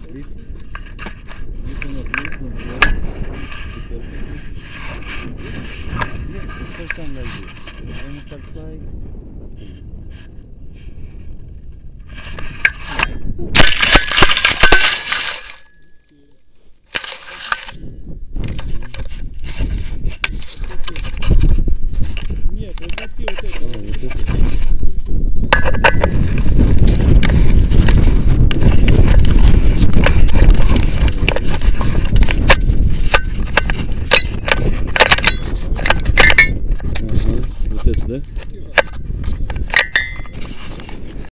This you cannot move from here because yes, the first time like this. When you start flying, Нет, вот такие вот это. вот это. Вот это, да?